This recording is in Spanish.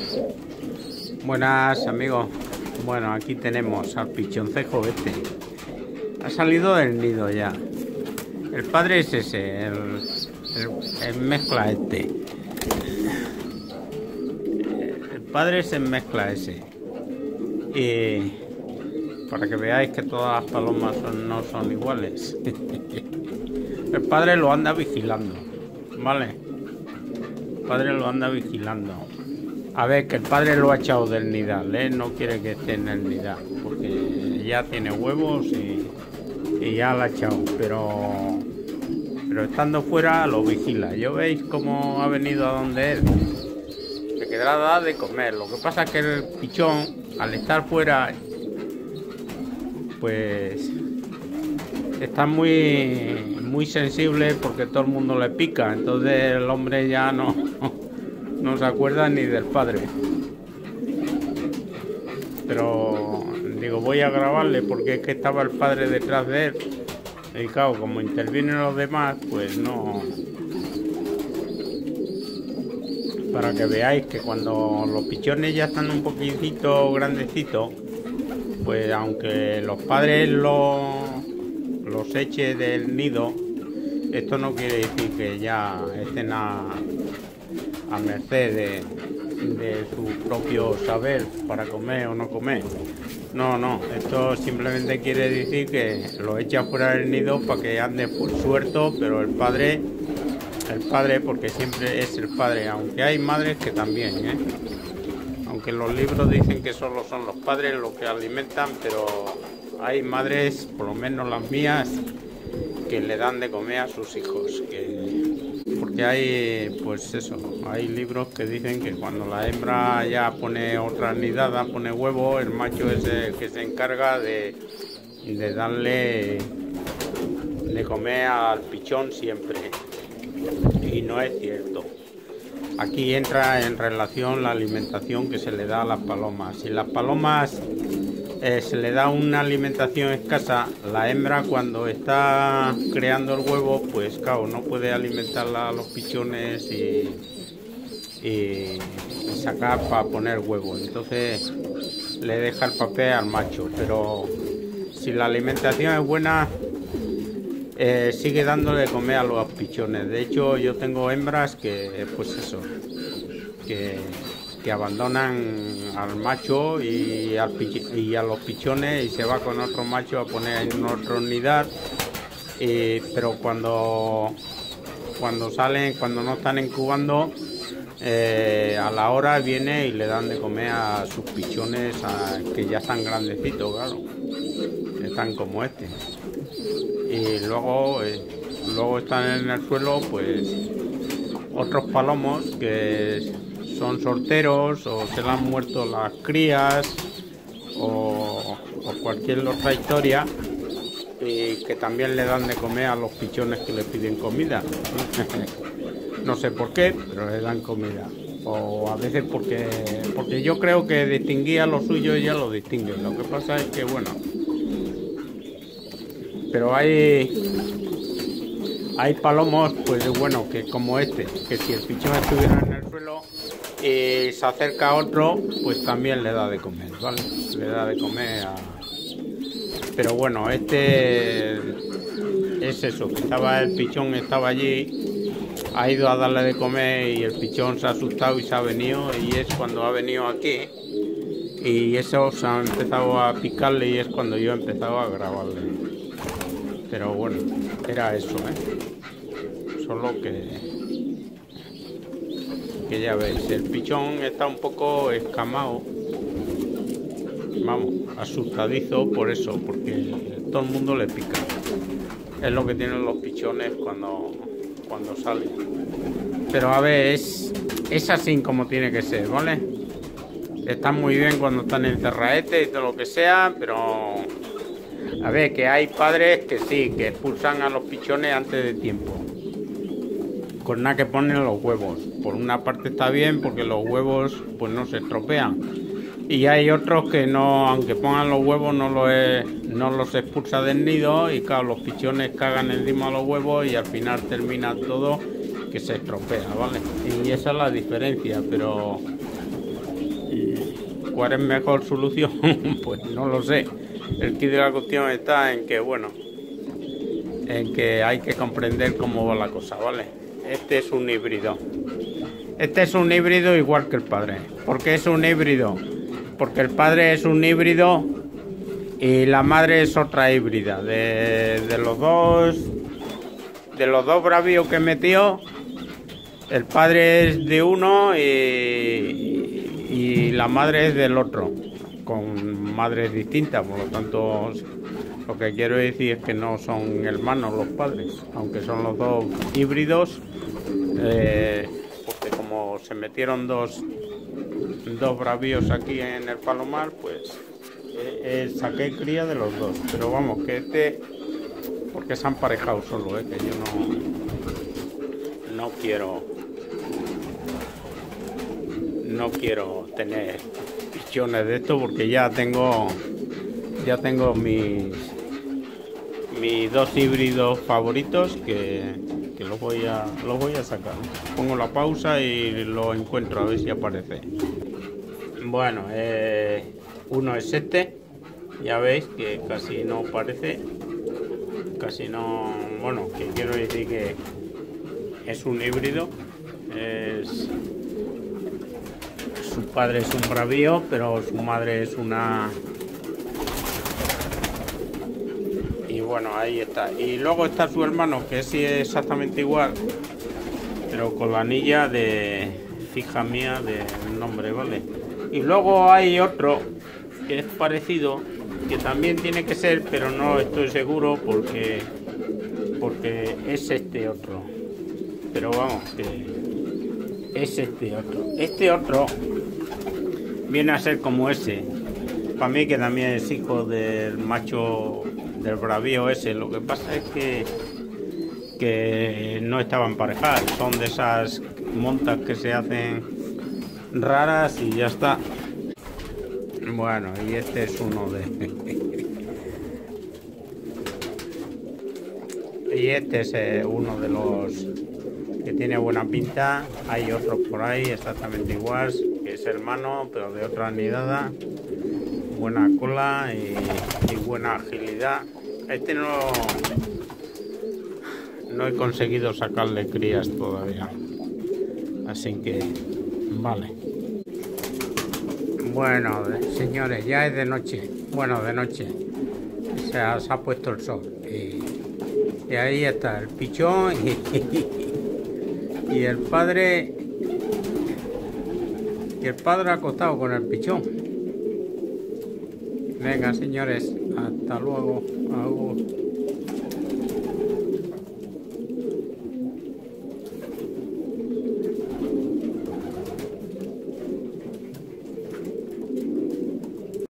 Buenas amigos. Bueno, aquí tenemos al pichoncejo este. Ha salido del nido ya. El padre es ese, el mezcla este. El padre es el mezcla ese. Y para que veáis que todas las palomas no son iguales. El padre lo anda vigilando, ¿vale? El padre lo anda vigilando. A ver, que el padre lo ha echado del nidal, ¿eh? No quiere que esté en el nidal, porque ya tiene huevos y ya lo ha echado, pero estando fuera lo vigila. ¿Yo veis cómo ha venido a donde él? Se quedará a dar de comer. Lo que pasa es que el pichón, al estar fuera, pues está muy sensible porque todo el mundo le pica. Entonces el hombre ya no se acuerda ni del padre. Pero digo, voy a grabarle porque es que estaba el padre detrás de él. Y claro, como intervienen los demás, pues no. Para que veáis que cuando los pichones ya están un poquitito grandecitos, pues aunque los padres los eche del nido, esto no quiere decir que ya estén a merced de su propio saber para comer o no comer. No, esto simplemente quiere decir que lo echa fuera del nido para que ande por suelto, pero el padre, porque siempre es el padre, aunque hay madres que también, aunque los libros dicen que solo son los padres los que alimentan, pero hay madres, por lo menos las mías, que le dan de comer a sus hijos, porque hay, pues eso, hay libros que dicen que cuando la hembra ya pone otra nidada, pone huevo, el macho es el que se encarga de darle de comer al pichón siempre, y no es cierto. Aquí entra en relación la alimentación que se le da a las palomas. Si las palomas se le da una alimentación escasa, la hembra cuando está creando el huevo, pues claro, no puede alimentarla a los pichones y sacar para poner huevo. Entonces le deja el papel al macho. Pero si la alimentación es buena, sigue dándole de comer a los pichones. De hecho, yo tengo hembras que, pues eso, que abandonan al macho y a los pichones y se va con otro macho a poner en otro nidal, pero cuando salen, cuando no están incubando, a la hora viene y le dan de comer a sus pichones que ya están grandecitos, claro, están como este, y luego están en el suelo pues otros palomos que son solteros o se le han muerto las crías o cualquier otra historia, y que también le dan de comer a los pichones que le piden comida. No sé por qué, pero le dan comida. O a veces porque yo creo que distinguía lo suyo y ya lo distinguen. Lo que pasa es que bueno, pero hay palomos, pues bueno, que como este, que si el pichón estuviera en el suelo y se acerca a otro, pues también le da de comer, ¿vale? Le da de comer Pero bueno, este es eso, que el pichón estaba allí, ha ido a darle de comer y el pichón se ha asustado y se ha venido, y es cuando ha venido aquí y eso se ha empezado a picarle y es cuando yo he empezado a grabarle. Pero bueno, era eso, solo que ya veis, el pichón está un poco escamado, vamos, asustadizo por eso, porque todo el mundo le pica. Es lo que tienen los pichones cuando salen. Pero a ver, es así como tiene que ser, ¿vale? Están muy bien cuando están en cerraete y todo lo que sea, pero a ver, que hay padres que sí, que expulsan a los pichones antes de tiempo, con nada que ponen los huevos. Por una parte está bien porque los huevos pues no se estropean, y hay otros que no, aunque pongan los huevos, no los expulsa del nido, y claro, los pichones cagan encima de los huevos y al final termina todo que se estropea, ¿vale? Y esa es la diferencia, pero ¿Cuál es mejor solución? Pues no lo sé. El quid de la cuestión está en que, bueno, en que hay que comprender cómo va la cosa, ¿vale? Este es un híbrido. Este es un híbrido igual que el padre. ¿Por qué es un híbrido? Porque el padre es un híbrido y la madre es otra híbrida. De los dos bravíos que metió, el padre es de uno y la madre es del otro, con madres distintas. Por lo tanto, lo que quiero decir es que no son hermanos los padres, aunque son los dos híbridos, porque como se metieron dos bravíos aquí en el Palomar, pues saqué cría de los dos. Pero vamos, que porque se han parejado solo, que yo no quiero tener pichones de esto, porque ya tengo mis dos híbridos favoritos que los voy a sacar. Pongo la pausa y lo encuentro a ver si aparece. Bueno, uno es este, ya veis que casi no parece, casi no, bueno, que quiero decir que es un híbrido. Su padre es un bravío, pero su madre es una... Y bueno, ahí está. Y luego está su hermano, que sí es exactamente igual, pero con la anilla de fija mía del nombre, ¿vale? Y luego hay otro que es parecido, que también tiene que ser, pero no estoy seguro porque es este otro. Pero vamos, que es este otro. Este otro viene a ser como ese. Para mí, que también es hijo del macho del bravío ese. Lo que pasa es que no estaban parejadas. Son de esas montas que se hacen raras y ya está. Bueno, y este es uno de... y este es uno de los que tiene buena pinta. Hay otros por ahí exactamente igual, que es hermano, pero de otra nidada. Buena cola y buena agilidad. Este no he conseguido sacarle crías todavía, así que vale. Bueno, señores, ya es de noche. Bueno, de noche. Se ha puesto el sol. Y ahí está el pichón y el padre. Y el padre acostado con el pichón. Venga, señores, hasta luego. Adiós.